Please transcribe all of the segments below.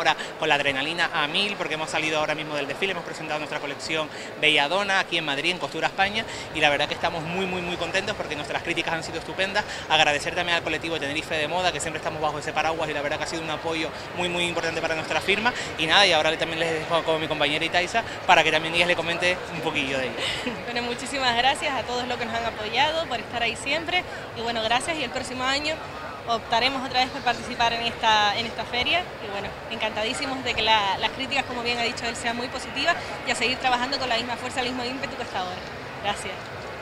hora con la adrenalina a 1000, porque hemos salido ahora mismo del desfile, hemos presentado nuestra colección Belladonna aquí en Madrid, en Costura España, y la verdad que estamos muy contentos porque nuestras críticas han sido estupendas. Agradecer también al colectivo Tenerife de Moda, que siempre estamos bajo ese paraguas, y la verdad que ha sido un apoyo muy importante para nuestra firma. Y nada, y ahora también les dejo con mi compañera Itaiza para que también ellas le comente un poquillo de ello. Bueno, muchísimas gracias a todos los que nos han apoyado por estar ahí siempre, y bueno, gracias, y el próximo año optaremos otra vez por participar en esta feria, y bueno, encantadísimos de que las críticas, como bien ha dicho él, sean muy positivas, y a seguir trabajando con la misma fuerza, el mismo ímpetu que hasta ahora. Gracias.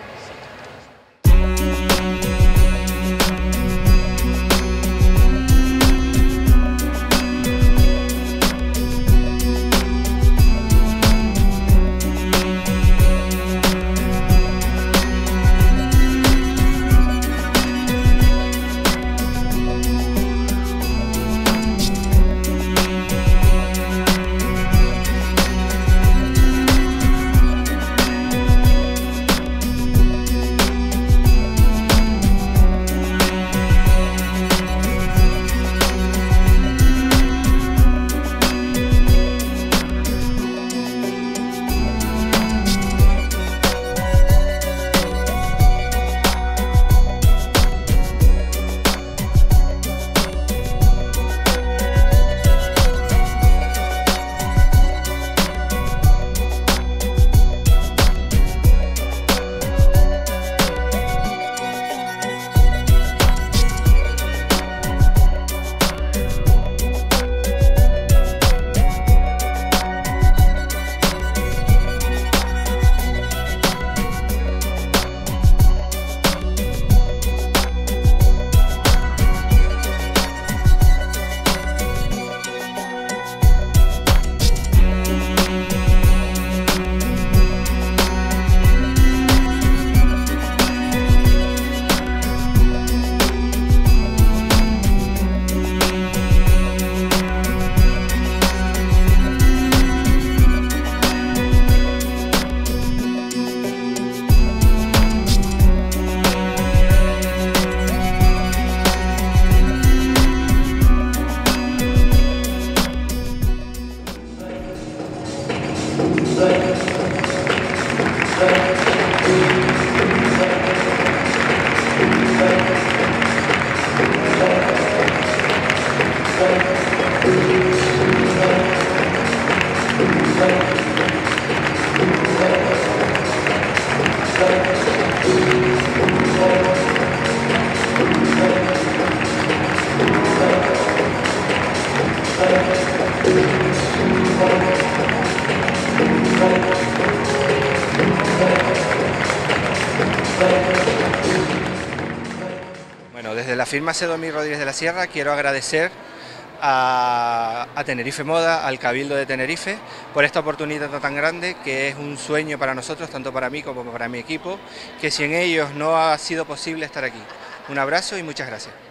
Bueno, desde la firma Sedomir Rodríguez de la Sierra quiero agradecer a Tenerife Moda, al Cabildo de Tenerife, por esta oportunidad tan grande, que es un sueño para nosotros, tanto para mí como para mi equipo, que sin ellos no ha sido posible estar aquí. Un abrazo y muchas gracias.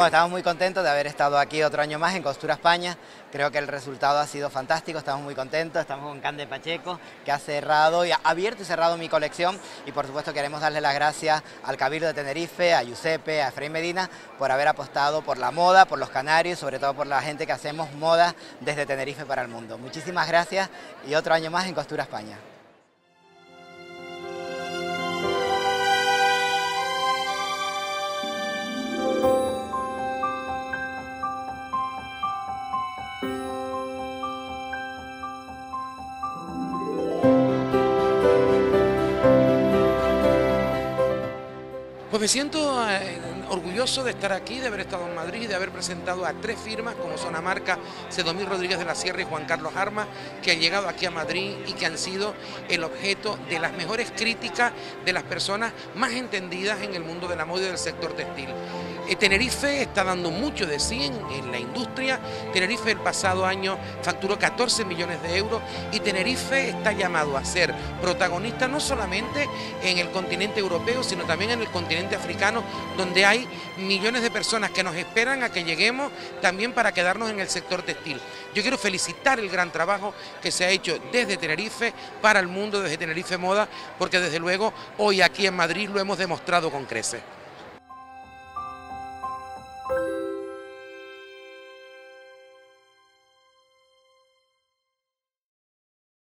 Bueno, estamos muy contentos de haber estado aquí otro año más en Costura España. Creo que el resultado ha sido fantástico, estamos muy contentos. Estamos con Cande Pacheco, que ha cerrado y ha abierto y cerrado mi colección. Y por supuesto queremos darle las gracias al Cabildo de Tenerife, a Giuseppe, a Efraín Medina, por haber apostado por la moda, por los canarios, sobre todo por la gente que hacemos moda desde Tenerife para el mundo. Muchísimas gracias y otro año más en Costura España. Pues me siento orgulloso de estar aquí, de haber estado en Madrid, de haber presentado a 3 firmas como son Amarca, Sedomir Rodríguez de la Sierra y Juan Carlos Armas, que han llegado aquí a Madrid y que han sido el objeto de las mejores críticas de las personas más entendidas en el mundo de la moda y del sector textil. Tenerife está dando mucho de sí en la industria. Tenerife el pasado año facturó 14 millones de euros y Tenerife está llamado a ser protagonista no solamente en el continente europeo, sino también en el continente africano, donde hay millones de personas que nos esperan a que lleguemos también para quedarnos en el sector textil. Yo quiero felicitar el gran trabajo que se ha hecho desde Tenerife para el mundo, desde Tenerife Moda, porque desde luego hoy aquí en Madrid lo hemos demostrado con creces.